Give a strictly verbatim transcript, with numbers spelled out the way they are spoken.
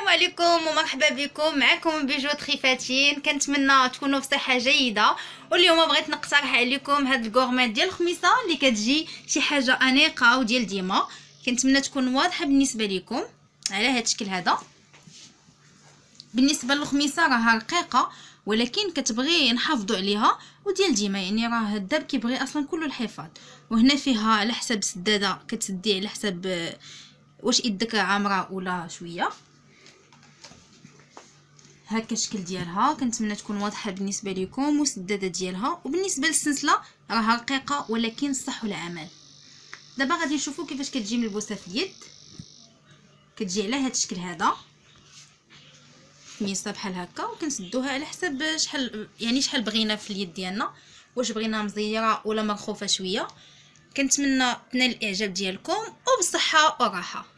السلام عليكم ومرحبا بكم. معكم بيجو خفاتين. كنتمنى تكونوا بصحه جيده. واليوم بغيت نقترح عليكم هاد الكورمات ديال الخميصه اللي كتجي شي حاجه انيقه وديال ديما. كنتمنى تكون واضحه بالنسبه لكم على هاد الشكل هذا. بالنسبه للخميصه راها رقيقه ولكن كتبغي نحافظوا عليها وديال ديما، يعني راه الداب كيبغي اصلا كله الحفاظ. وهنا فيها على حسب السداده كتسدي على حسب واش يدك عامره ولا شويه. هكا الشكل ديالها كنتمنى تكون واضحه بالنسبه لكم والسداده ديالها. وبالنسبه للسلسله راها رقيقه ولكن صح العمل. دابا غادي نشوفوا كيفاش كتجي ملبوسه في اليد. كتجي على هذا الشكل هذا خميصه بحال هكا، وكنسدوها على حسب شحال يعني شحال بغينا في اليد ديالنا، واش بغينا مزيره ولا مرخوفه شويه. كنتمنى تنال الاعجاب ديالكم وبالصحه والراحه.